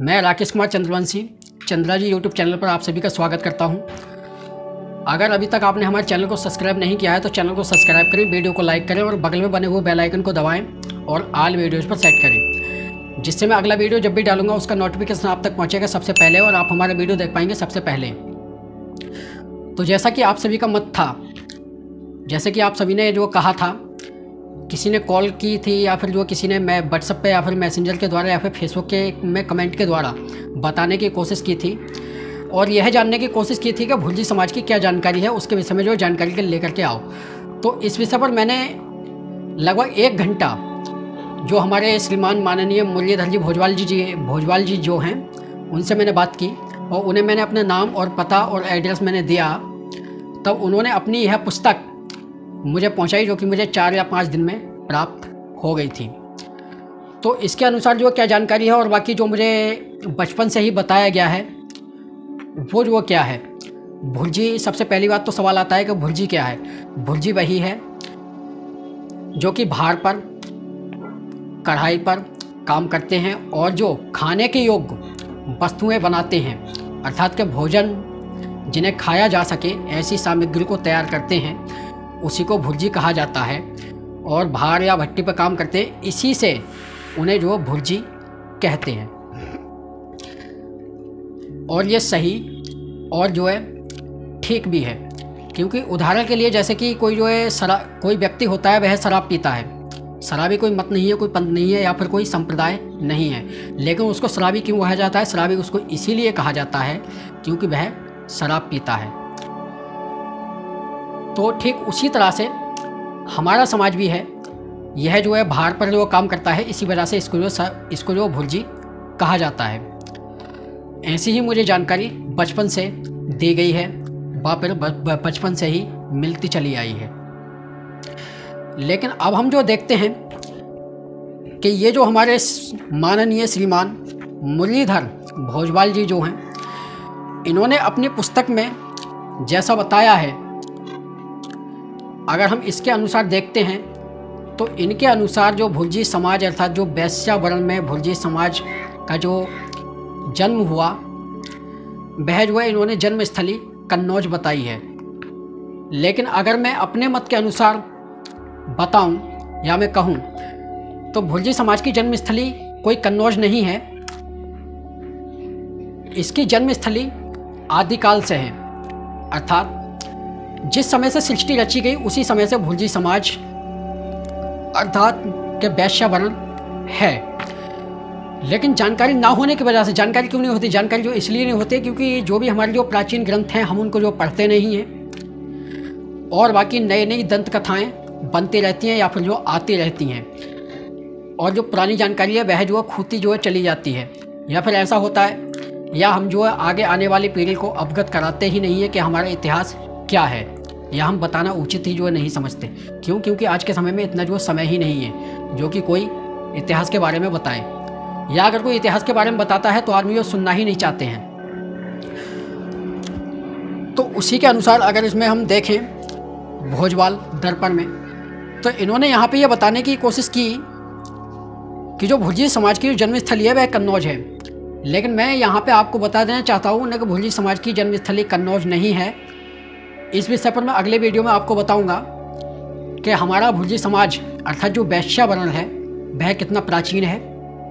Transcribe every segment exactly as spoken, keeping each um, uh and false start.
मैं Rakesh Kumar Chandravanshi Chandra ji YouTube channel पर आप सभी का स्वागत करता हूं। अगर अभी तक आपने हमारे चैनल को सब्सक्राइब नहीं किया है तो चैनल को सब्सक्राइब करें, वीडियो को लाइक करें और बगल में बने हुए बेल आइकन को दबाएं और ऑल वीडियोज़ पर सेट करें, जिससे मैं अगला वीडियो जब भी डालूंगा उसका नोटिफिकेशन आप तक पहुँचेगा सबसे पहले और आप हमारा वीडियो देख पाएंगे सबसे पहले। तो जैसा कि आप सभी का मत था, जैसे कि आप सभी ने जो कहा था, किसी ने कॉल की थी या फिर जो किसी ने मैं व्हाट्सएप पे या फिर मैसेंजर के द्वारा या फिर फेसबुक के में कमेंट के द्वारा बताने की कोशिश की थी और यह जानने की कोशिश की थी कि भुर्जी समाज की क्या जानकारी है, उसके विषय में जो जानकारी के लेकर के आओ। तो इस विषय पर मैंने लगभग एक घंटा जो हमारे श्रीमान माननीय मुरलीधर जी भोजवाल जी जी भोजवाल जी जो हैं उनसे मैंने बात की और उन्हें मैंने अपना नाम और पता और एड्रेस मैंने दिया। तब उन्होंने अपनी यह पुस्तक मुझे पहुंचाई जो कि मुझे चार या पाँच दिन में प्राप्त हो गई थी। तो इसके अनुसार जो क्या जानकारी है और बाकी जो मुझे बचपन से ही बताया गया है वो जो क्या है भुर्जी। सबसे पहली बात तो सवाल आता है कि भुर्जी क्या है। भुर्जी वही है जो कि भार पर कढ़ाई पर काम करते हैं और जो खाने के योग्य वस्तुएं बनाते हैं, अर्थात के भोजन जिन्हें खाया जा सके ऐसी सामग्री को तैयार करते हैं, उसी को भुर्जी कहा जाता है। और भार या भट्टी पर काम करते हैं, इसी से उन्हें जो भुर्जी कहते हैं। और ये सही और जो है ठीक भी है, क्योंकि उदाहरण के लिए जैसे कि कोई जो है शराब कोई व्यक्ति होता है वह शराब पीता है। शराबी कोई मत नहीं है, कोई पंथ नहीं है या फिर कोई संप्रदाय नहीं है, लेकिन उसको शराबी क्यों कहा जाता है? शराबी उसको इसीलिए कहा जाता है क्योंकि वह शराब पीता है। तो ठीक उसी तरह से हमारा समाज भी है, यह जो है भार पर जो काम करता है, इसी वजह से इसको जो इसको जो भुर्जी कहा जाता है। ऐसी ही मुझे जानकारी बचपन से दी गई है, वह फिर बचपन से ही मिलती चली आई है। लेकिन अब हम जो देखते हैं कि ये जो हमारे माननीय श्रीमान मुरलीधर भोजवाल जी जो हैं, इन्होंने अपनी पुस्तक में जैसा बताया है, अगर हम इसके अनुसार देखते हैं तो इनके अनुसार जो भुर्जी समाज अर्थात जो वैश्या वर्ण में भुर्जी समाज का जो जन्म हुआ वह जो है इन्होंने जन्म स्थली कन्नौज बताई है। लेकिन अगर मैं अपने मत के अनुसार बताऊं या मैं कहूं तो भुर्जी समाज की जन्म स्थली कोई कन्नौज नहीं है। इसकी जन्म स्थली आदिकाल से है, अर्थात जिस समय से सृष्टि रची गई उसी समय से भुर्जी समाज अर्थात के वैश्य वर्ण है। लेकिन जानकारी ना होने की वजह से, जानकारी क्यों नहीं होती? जानकारी जो इसलिए नहीं होती क्योंकि जो भी हमारे जो प्राचीन ग्रंथ हैं हम उनको जो पढ़ते नहीं हैं और बाकी नई नई दंत कथाएं बनती रहती हैं या फिर जो आती रहती हैं और जो पुरानी जानकारी है वह जो है खूती जो है चली जाती है, या फिर ऐसा होता है या हम जो है आगे आने वाली पीढ़ी को अवगत कराते ही नहीं है कि हमारा इतिहास क्या है, या हम बताना उचित ही जो है नहीं समझते। क्यों? क्योंकि आज के समय में इतना जो समय ही नहीं है जो कि कोई इतिहास के बारे में बताए, या अगर कोई इतिहास के बारे में बताता है तो आदमी वो सुनना ही नहीं चाहते हैं। तो उसी के अनुसार अगर इसमें हम देखें भोजवाल दर्पण में, तो इन्होंने यहाँ पे ये बताने की कोशिश की कि जो भुर्जी समाज की जन्मस्थली है वह कन्नौज है। लेकिन मैं यहाँ पे आपको बता देना चाहता हूँ न कि भुर्जी समाज की जन्मस्थली कन्नौज नहीं है। इस विषय पर मैं अगले वीडियो में आपको बताऊंगा कि हमारा भुर्जी समाज अर्थात जो वैश्या वर्ण है वह कितना प्राचीन है।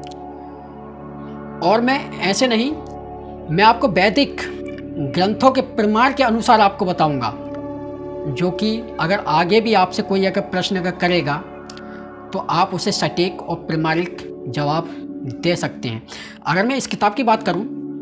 और मैं ऐसे नहीं, मैं आपको वैदिक ग्रंथों के प्रमाण के अनुसार आपको बताऊंगा, जो कि अगर आगे भी आपसे कोई अगर प्रश्न अगर करेगा तो आप उसे सटीक और प्रमाणिक जवाब दे सकते हैं। अगर मैं इस किताब की बात करूं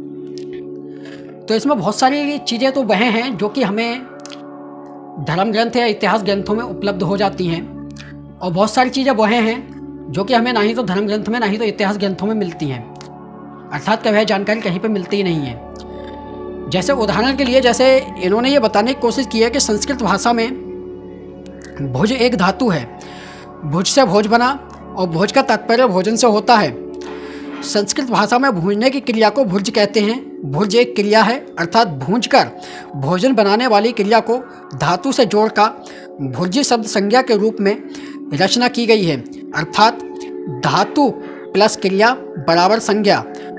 तो इसमें बहुत सारी चीज़ें तो वह हैं जो कि हमें धर्म ग्रंथ या इतिहास ग्रंथों में उपलब्ध हो जाती हैं, और बहुत सारी चीज़ें वह हैं जो कि हमें ना ही तो धर्म ग्रंथ में ना ही तो इतिहास ग्रंथों में मिलती हैं, अर्थात कि वह जानकारी कहीं पे मिलती ही नहीं है। जैसे उदाहरण के लिए, जैसे इन्होंने ये बताने की कोशिश की है कि संस्कृत भाषा में भुज एक धातु है, भुज से भोज बना और भोज का तात्पर्य भोजन से होता है। संस्कृत भाषा में भूंजने की क्रिया को भुर्ज कहते हैं। भुर्ज एक क्रिया है, अर्थात भूंजकर भोजन बनाने वाली क्रिया को धातु से जोड़कर भुर्जी शब्द संज्ञा के रूप में रचना की गई है, अर्थात धातु प्लस क्रिया बराबर संज्ञा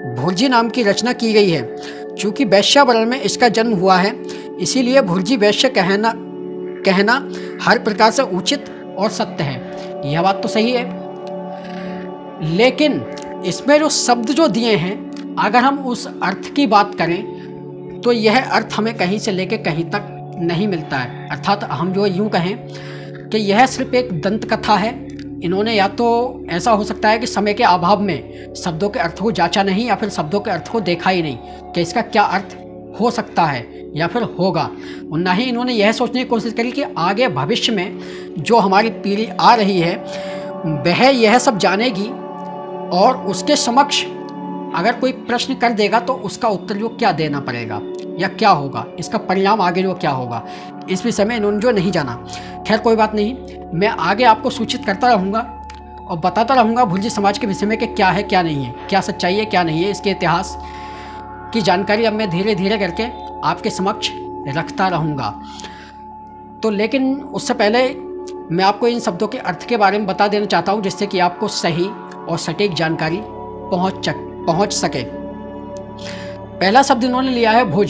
भुर्जी नाम की रचना की गई है। चूँकि वैश्यावरण में इसका जन्म हुआ है, इसीलिए भुर्जी वैश्य कहना कहना हर प्रकार से उचित और सत्य है। यह बात तो सही है, लेकिन इसमें जो शब्द जो दिए हैं, अगर हम उस अर्थ की बात करें तो यह अर्थ हमें कहीं से लेकर कहीं तक नहीं मिलता है। अर्थात हम जो यूँ कहें कि यह सिर्फ एक दंत कथा है। इन्होंने या तो ऐसा हो सकता है कि समय के अभाव में शब्दों के अर्थ को जांचा नहीं, या फिर शब्दों के अर्थ को देखा ही नहीं कि इसका क्या अर्थ हो सकता है या फिर होगा। और ना ही इन्होंने यह सोचने की कोशिश करी कि आगे भविष्य में जो हमारी पीढ़ी आ रही है वह यह सब जानेगी, और उसके समक्ष अगर कोई प्रश्न कर देगा तो उसका उत्तर जो क्या देना पड़ेगा या क्या होगा, इसका परिणाम आगे जो क्या होगा, इस विषय में इन्होंने जो नहीं जाना। खैर कोई बात नहीं, मैं आगे आपको सूचित करता रहूँगा और बताता रहूँगा भुर्जी समाज के विषय में कि क्या है क्या नहीं है, क्या सच्चाई है क्या नहीं है। इसके इतिहास की जानकारी अब मैं धीरे धीरे करके आपके समक्ष रखता रहूँगा। तो लेकिन उससे पहले मैं आपको इन शब्दों के अर्थ के बारे में बता देना चाहता हूँ, जिससे कि आपको सही और सटीक जानकारी पहुँच पहुँच सके। पहला शब्द इन्होंने लिया है भुज।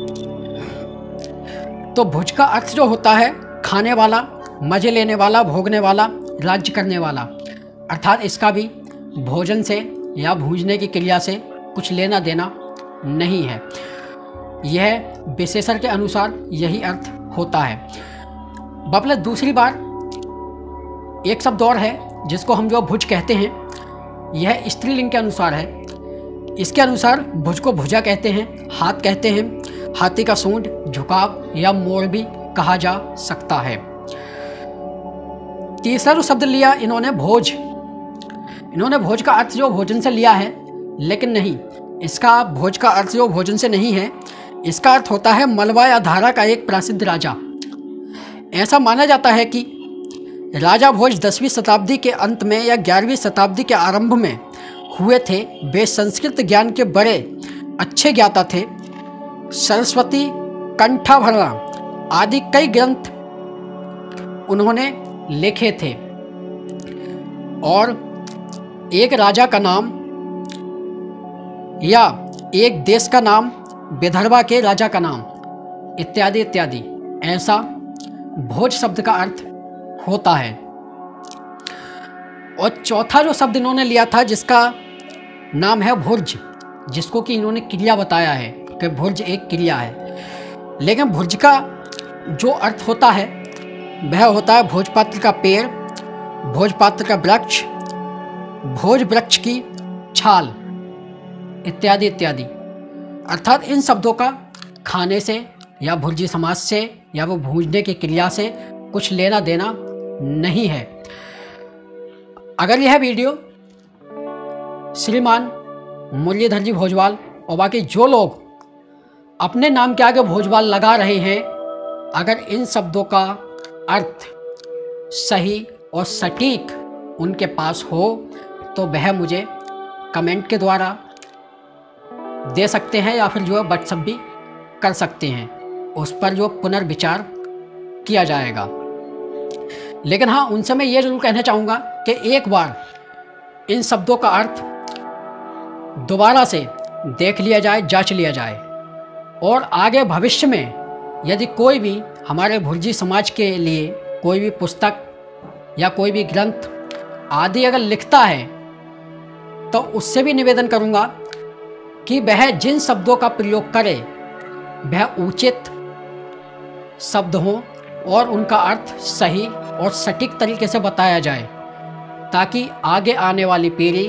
तो भुज का अर्थ जो होता है खाने वाला, मज़े लेने वाला, भोगने वाला, राज्य करने वाला। अर्थात इसका भी भोजन से या भूंजने की क्रिया से कुछ लेना देना नहीं है। यह विशेषण के अनुसार यही अर्थ होता है। बबले दूसरी बार एक शब्द और है जिसको हम जो भुज कहते हैं, यह स्त्रीलिंग के अनुसार है। इसके अनुसार भुज को भुजा कहते हैं, हाथ कहते हैं, हाथी का सूंड, झुकाव या मोड़ भी कहा जा सकता है। तीसरा जो शब्द लिया इन्होंने भोज। इन्होंने भोज का अर्थ जो भोजन से लिया है, लेकिन नहीं, इसका भोज का अर्थ जो भोजन से नहीं है, इसका अर्थ होता है मलबा या धारा का एक प्रसिद्ध राजा। ऐसा माना जाता है कि राजा भोज दसवीं शताब्दी के अंत में या ग्यारहवीं शताब्दी के आरंभ में हुए थे। वे संस्कृत ज्ञान के बड़े अच्छे ज्ञाता थे। सरस्वती, कंठाभरणा आदि कई ग्रंथ उन्होंने लिखे थे, और एक राजा का नाम या एक देश का नाम, विदर्भा के राजा का नाम, इत्यादि इत्यादि, ऐसा भोज शब्द का अर्थ होता है। और चौथा जो शब्द इन्होंने लिया था जिसका नाम है भुर्ज, जिसको कि इन्होंने क्रिया बताया है कि भुर्ज एक क्रिया है। लेकिन भुर्ज का जो अर्थ होता है वह होता है भोजपात्र का पेड़, भोजपात्र का वृक्ष, भोज वृक्ष की छाल, इत्यादि इत्यादि। अर्थात इन शब्दों का खाने से या भुर्जी समाज से या वो भूंजने की क्रिया से कुछ लेना देना नहीं है। अगर यह वीडियो श्रीमान मुरलीधर जी भोजवाल और बाकी जो लोग अपने नाम के आगे भोजवाल लगा रहे हैं, अगर इन शब्दों का अर्थ सही और सटीक उनके पास हो तो वह मुझे कमेंट के द्वारा दे सकते हैं या फिर जो है व्हाट्सएप भी कर सकते हैं। उस पर जो पुनर्विचार किया जाएगा। लेकिन हाँ, उनसे मैं ये जरूर कहना चाहूँगा कि एक बार इन शब्दों का अर्थ दोबारा से देख लिया जाए, जांच लिया जाए, और आगे भविष्य में यदि कोई भी हमारे भुर्जी समाज के लिए कोई भी पुस्तक या कोई भी ग्रंथ आदि अगर लिखता है तो उससे भी निवेदन करूँगा कि वह जिन शब्दों का प्रयोग करे वह उचित शब्द हों और उनका अर्थ सही और सटीक तरीके से बताया जाए, ताकि आगे आने वाली पीढ़ी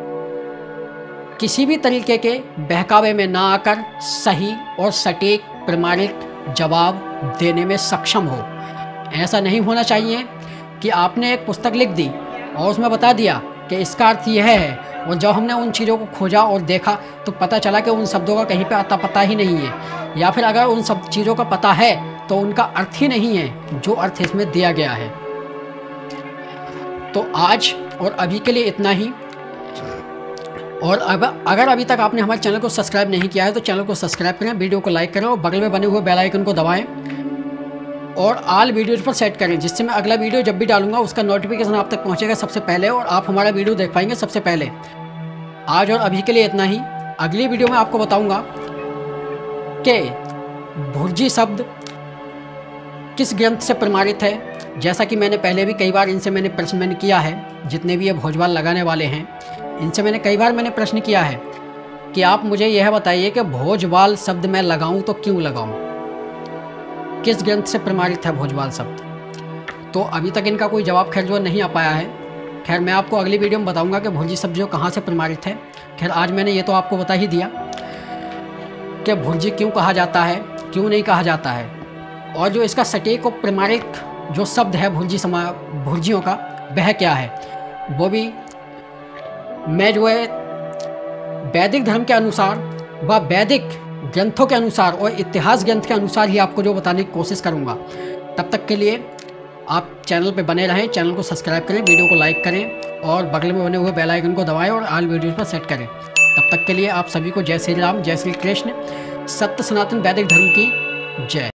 किसी भी तरीके के बहकावे में ना आकर सही और सटीक प्रमाणिक जवाब देने में सक्षम हो। ऐसा नहीं होना चाहिए कि आपने एक पुस्तक लिख दी और उसमें बता दिया कि इसका अर्थ यह है, और जब हमने उन चीज़ों को खोजा और देखा तो पता चला कि उन शब्दों का कहीं पे अता पता ही नहीं है, या फिर अगर उन सब चीज़ों का पता है तो उनका अर्थ ही नहीं है जो अर्थ इसमें दिया गया है। तो आज और अभी के लिए इतना ही। और अब अगर अभी तक आपने हमारे चैनल को सब्सक्राइब नहीं किया है तो चैनल को सब्सक्राइब करें, वीडियो को लाइक करें और बगल में बने हुए बेल आइकन को दबाएं और ऑल वीडियोज़ पर सेट करें, जिससे मैं अगला वीडियो जब भी डालूंगा उसका नोटिफिकेशन आप तक पहुंचेगा सबसे पहले और आप हमारा वीडियो देख पाएंगे सबसे पहले। आज और अभी के लिए इतना ही। अगली वीडियो में आपको बताऊंगा कि भुर्जी शब्द किस ग्रंथ से प्रमाणित है। जैसा कि मैंने पहले भी कई बार इनसे मैंने प्रश्न मैंने किया है, जितने भी ये भोजवाल लगाने वाले हैं इनसे मैंने कई बार मैंने प्रश्न किया है कि आप मुझे यह बताइए कि भोजवाल शब्द मैं लगाऊं तो क्यों लगाऊं, किस ग्रंथ से प्रमाणित है भोजवाल शब्द। तो अभी तक इनका कोई जवाब खैर जो नहीं आ पाया है। खैर मैं आपको अगली वीडियो में बताऊंगा कि भुर्जी शब्द जो कहाँ से प्रमाणित है। खैर आज मैंने ये तो आपको बता ही दिया कि भुर्जी क्यों कहा जाता है, क्यों नहीं कहा जाता है, और जो इसका सटीक और प्रमाणिक जो शब्द है भुर्जी समा भुर्जियों का वह क्या है, वो भी मैं जो है वैदिक धर्म के अनुसार व वैदिक ग्रंथों के अनुसार और इतिहास ग्रंथ के अनुसार ही आपको जो बताने की कोशिश करूँगा। तब तक के लिए आप चैनल पे बने रहें, चैनल को सब्सक्राइब करें, वीडियो को लाइक करें और बगल में बने हुए बेल आइकन को दबाएं और ऑल वीडियोज़ पर सेट करें। तब तक के लिए आप सभी को जय श्री राम, जय श्री कृष्ण, सत्य सनातन वैदिक धर्म की जय।